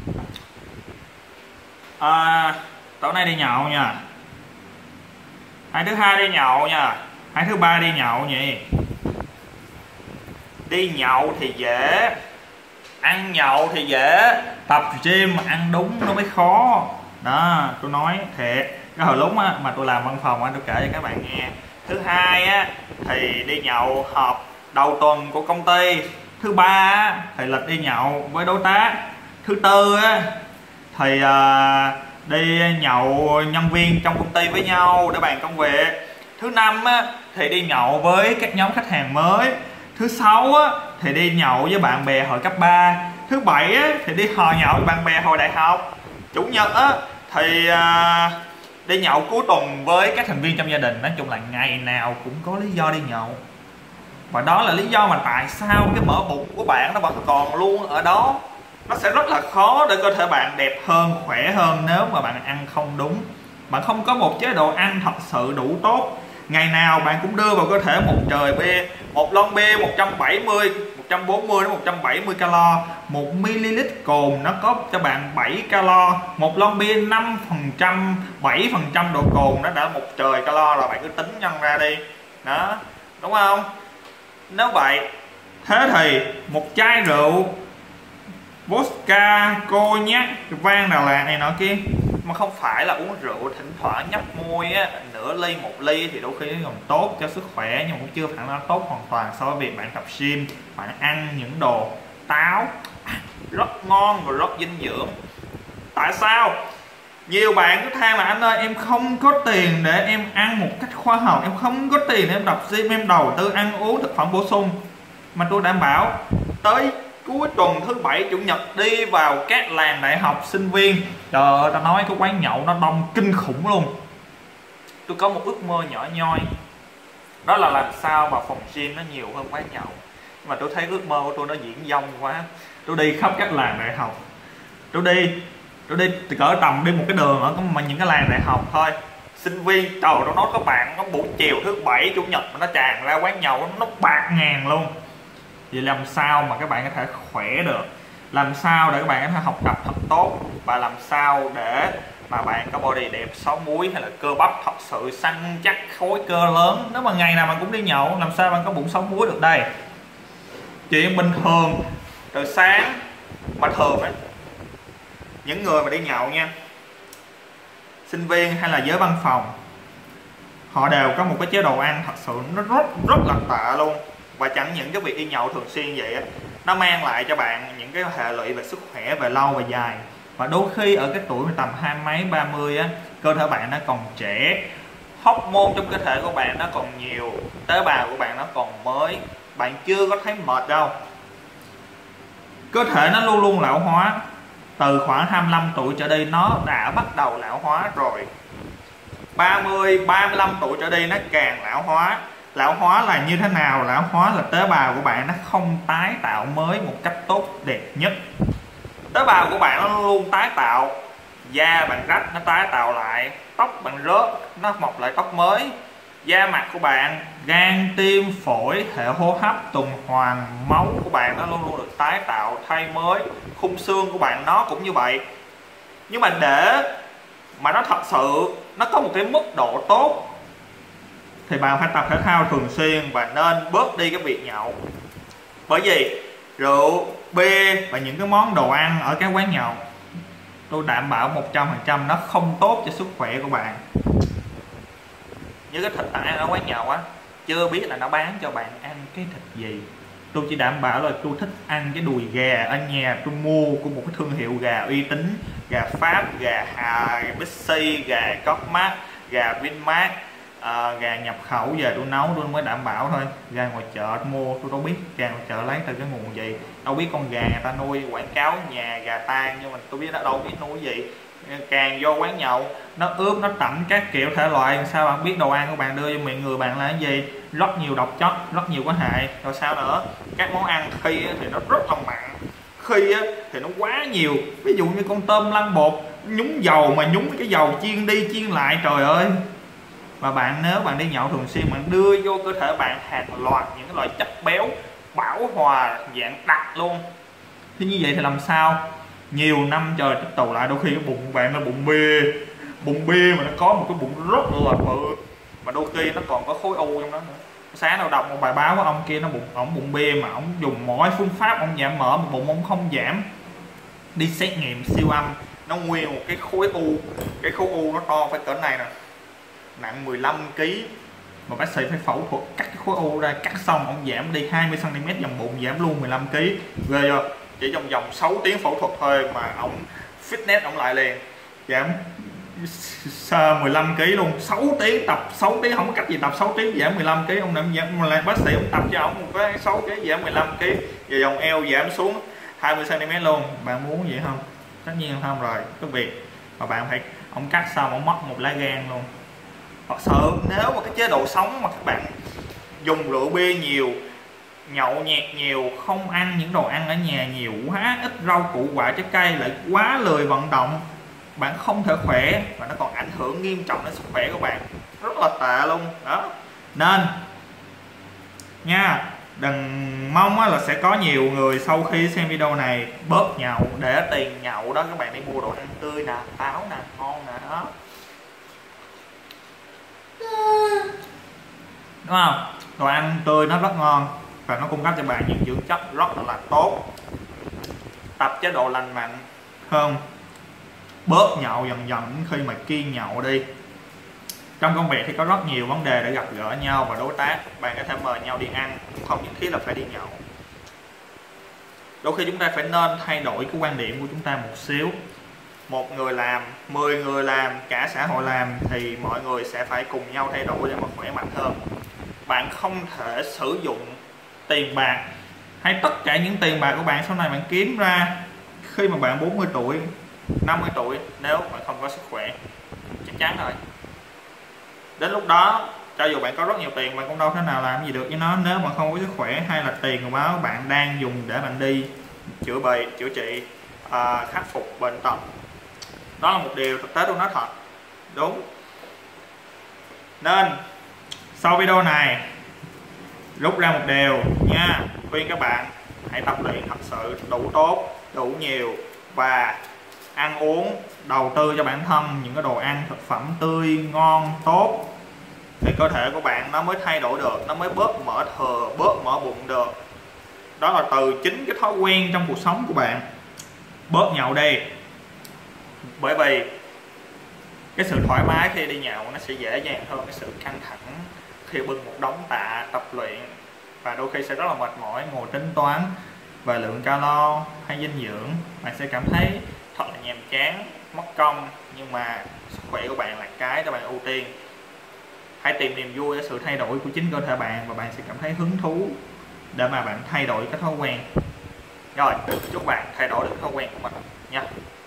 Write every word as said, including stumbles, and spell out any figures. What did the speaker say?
À, tối nay đi nhậu nha. Hai thứ hai đi nhậu nha. Hai thứ ba đi nhậu nhỉ. Đi nhậu thì dễ, ăn nhậu thì dễ, tập gym mà ăn đúng nó mới khó. Đó, tôi nói thiệt. Cái hồi lúc á, mà tôi làm văn phòng á, tôi kể cho các bạn nghe. Thứ hai á, thì đi nhậu họp đầu tuần của công ty. Thứ ba á, thì lịch đi nhậu với đối tác. Thứ tư á, thì à, đi nhậu nhân viên trong công ty với nhau để bàn công việc. Thứ năm á, thì đi nhậu với các nhóm khách hàng mới. Thứ sáu á, thì đi nhậu với bạn bè hồi cấp ba. Thứ bảy á, thì đi hò nhậu với bạn bè hồi đại học. Chủ nhật á, thì à, đi nhậu cuối tuần với các thành viên trong gia đình. Nói chung là ngày nào cũng có lý do đi nhậu. Và đó là lý do mà tại sao cái mỡ bụng của bạn nó vẫn còn luôn ở đó. Nó sẽ rất là khó để cơ thể bạn đẹp hơn, khỏe hơn nếu mà bạn ăn không đúng. Bạn không có một chế độ ăn thật sự đủ tốt. Ngày nào bạn cũng đưa vào cơ thể một trời bia, một lon bia một trăm bảy mươi, một trăm bốn mươi đến một trăm bảy mươi calo, một mi-li-lít cồn nó có cho bạn bảy calo, một lon bia năm phần trăm, bảy phần trăm độ cồn nó đã một trời calo rồi, bạn cứ tính nhân ra đi. Đó, đúng không? Nếu vậy, thế thì một chai rượu vodka, cognac, vang Đà Lạt này nọ kia mà không phải là uống rượu thỉnh thoảng nhấp môi á, nửa ly một ly thì đôi khi nó còn tốt cho sức khỏe, nhưng mà cũng chưa phải nó tốt hoàn toàn so với việc bạn tập gym, bạn ăn những đồ táo rất ngon và rất dinh dưỡng. Tại sao nhiều bạn cứ than là anh ơi em không có tiền để em ăn một cách khoa học, em không có tiền để em tập gym, em đầu tư ăn uống thực phẩm bổ sung, mà tôi đảm bảo tới cuối tuần thứ bảy chủ nhật đi vào các làng đại học sinh viên, trời ơi ta nói cái quán nhậu nó đông kinh khủng luôn. Tôi có một ước mơ nhỏ nhoi, đó là làm sao mà phòng gym nó nhiều hơn quán nhậu. Nhưng mà tôi thấy ước mơ của tôi nó diễn dông quá. Tôi đi khắp các làng đại học, tôi đi tôi đi từ cỡ tầm đi một cái đường ở mà những cái làng đại học thôi, sinh viên trời nó nói các bạn, nó buổi chiều thứ bảy chủ nhật mà nó tràn ra quán nhậu nó bạc ngàn luôn. Vậy làm sao mà các bạn có thể khỏe được, làm sao để các bạn có thể học tập thật tốt, và làm sao để mà bạn có body đẹp, sáu múi hay là cơ bắp thật sự săn chắc, khối cơ lớn. Nếu mà ngày nào bạn cũng đi nhậu, làm sao bạn có bụng sáu múi được đây? Chuyện bình thường từ sáng mà thường ấy, những người mà đi nhậu nha, sinh viên hay là giới văn phòng, họ đều có một cái chế độ ăn thật sự nó rất rất là tệ luôn. Và chẳng những cái việc đi nhậu thường xuyên vậy á, nó mang lại cho bạn những cái hệ lụy về sức khỏe về lâu và dài. Và đôi khi ở cái tuổi tầm hai mấy ba mươi á, cơ thể bạn nó còn trẻ, hormone trong cơ thể của bạn nó còn nhiều, tế bào của bạn nó còn mới, bạn chưa có thấy mệt đâu. Cơ thể nó luôn luôn lão hóa. Từ khoảng hai mươi lăm tuổi trở đi nó đã bắt đầu lão hóa rồi. ba mươi, ba mươi lăm tuổi trở đi nó càng lão hóa. Lão hóa là như thế nào? Lão hóa là tế bào của bạn nó không tái tạo mới một cách tốt đẹp nhất. Tế bào của bạn nó luôn tái tạo. Da bạn rách nó tái tạo lại, tóc bạn rớt nó mọc lại tóc mới, da mặt của bạn, gan, tim, phổi, hệ hô hấp, tuần hoàn, máu của bạn nó luôn luôn được tái tạo, thay mới. Khung xương của bạn nó cũng như vậy. Nhưng mà để mà nó thật sự nó có một cái mức độ tốt thì bạn phải tập thể thao thường xuyên và nên bớt đi cái việc nhậu. Bởi vì rượu, bia và những cái món đồ ăn ở các quán nhậu, tôi đảm bảo một trăm phần trăm nó không tốt cho sức khỏe của bạn. Như cái thịt bạn ăn ở quán nhậu á, chưa biết là nó bán cho bạn ăn cái thịt gì. Tôi chỉ đảm bảo là tôi thích ăn cái đùi gà ở nhà tôi mua của một cái thương hiệu gà uy tín, gà Pháp, gà Hà, gà Bixi, gà Copmart, gà Vinmart, à, gà nhập khẩu về tôi nấu tôi mới đảm bảo thôi. Gà ngoài chợ tôi mua tôi đâu biết gà ngoài chợ lấy từ cái nguồn gì, đâu biết con gà người ta nuôi quảng cáo nhà gà tan, nhưng mà tôi biết nó đâu biết nuôi gì. Càng vô quán nhậu nó ướp nó tẩm các kiểu thể loại, sao bạn biết đồ ăn của bạn đưa vô miệng người bạn là cái gì? Rất nhiều độc chất, rất nhiều có hại. Rồi sao nữa? Các món ăn khi thì nó rất là mặn, khi thì nó quá nhiều. Ví dụ như con tôm lăn bột nhúng dầu mà nhúng cái dầu chiên đi chiên lại, trời ơi. Và bạn nếu bạn đi nhậu thường xuyên, bạn đưa vô cơ thể bạn hàng loạt những cái loại chất béo bão hòa dạng đặc luôn. Thì như vậy thì làm sao? nhiều năm trời tích tụ lại, đôi khi cái bụng bạn là bụng bia, bụng bia mà nó có một cái bụng rất là bự, mà đôi khi nó còn có khối u trong đó nữa. Sáng nào đọc một bài báo của ông kia, nó bụng ổng bụng bia mà ổng dùng mọi phương pháp ông giảm mỡ mà bụng ông không giảm, đi xét nghiệm siêu âm nó nguyên một cái khối u, cái khối u nó to phải cỡ này nè, nặng mười lăm ki lô gam, mà bác sĩ phải phẫu thuật cắt cái khối u ra, cắt xong ông giảm đi hai mươi xăng ti mét vòng bụng, giảm luôn mười lăm ki lô gam, ghê chưa? Chỉ trong vòng sáu tiếng phẫu thuật thôi mà ông fitness ông lại liền, giảm mười lăm ki lô gam luôn, sáu tiếng tập, sáu tiếng không có cách gì tập sáu tiếng giảm mười lăm ki lô gam, ông giảm là bác sĩ ông tập cho ông một cái sáu cái giảm mười lăm ki lô gam, và vòng eo giảm xuống hai mươi xăng ti mét luôn. Bạn muốn vậy không? Tất nhiên không rồi, cái việc mà bạn phải ông cắt xong ông mất một lá gan luôn. Thật sự nếu mà cái chế độ sống mà các bạn dùng rượu bia nhiều, nhậu nhẹt nhiều, không ăn những đồ ăn ở nhà nhiều, quá ít rau củ quả trái cây, lại quá lười vận động, bạn không thể khỏe và nó còn ảnh hưởng nghiêm trọng đến sức khỏe của bạn, rất là tệ luôn đó. Nên nha, đừng mong là sẽ có nhiều người sau khi xem video này bớt nhậu, để tiền nhậu đó các bạn đi mua đồ ăn tươi nè, táo nè, ngon nè đó, đúng không? Đồ ăn tươi nó rất ngon và nó cung cấp cho bạn những dưỡng chất rất là, là tốt. Tập chế độ lành mạnh hơn, bớt nhậu dần dần khi mà kiêng nhậu đi. Trong công việc thì có rất nhiều vấn đề để gặp gỡ nhau và đối tác, bạn có thể mời nhau đi ăn, không nhất thiết là phải đi nhậu. Đôi khi chúng ta phải nên thay đổi cái quan điểm của chúng ta một xíu. Một người làm, mười người làm, cả xã hội làm thì mọi người sẽ phải cùng nhau thay đổi để mà khỏe mạnh hơn. Bạn không thể sử dụng tiền bạc hay tất cả những tiền bạc của bạn sau này bạn kiếm ra khi mà bạn bốn mươi tuổi, năm mươi tuổi nếu bạn không có sức khỏe, chắc chắn rồi. Đến lúc đó cho dù bạn có rất nhiều tiền bạn cũng đâu thể nào làm gì được với nó nếu mà không có sức khỏe, hay là tiền của báo bạn đang dùng để bạn đi chữa bệnh, chữa trị, à, khắc phục bệnh tật. Đó là một điều thực tế tôi nói thật, đúng. Nên sau video này rút ra một điều nha, khuyên các bạn hãy tập luyện thật sự đủ tốt, đủ nhiều và ăn uống, đầu tư cho bản thân những cái đồ ăn thực phẩm tươi ngon tốt thì cơ thể của bạn nó mới thay đổi được, nó mới bớt mỡ thừa, bớt mỡ bụng được. Đó là từ chính cái thói quen trong cuộc sống của bạn. Bớt nhậu đi, bởi vì cái sự thoải mái khi đi nhậu nó sẽ dễ dàng hơn cái sự căng thẳng khi bưng một đống tạ tập luyện, và đôi khi sẽ rất là mệt mỏi ngồi tính toán về lượng calo hay dinh dưỡng. Bạn sẽ cảm thấy thật là nhàm chán, mất công, nhưng mà sức khỏe của bạn là cái cho bạn ưu tiên. Hãy tìm niềm vui ở sự thay đổi của chính cơ thể bạn và bạn sẽ cảm thấy hứng thú để mà bạn thay đổi cái thói quen. Rồi, chúc bạn thay đổi được thói quen của mình nha.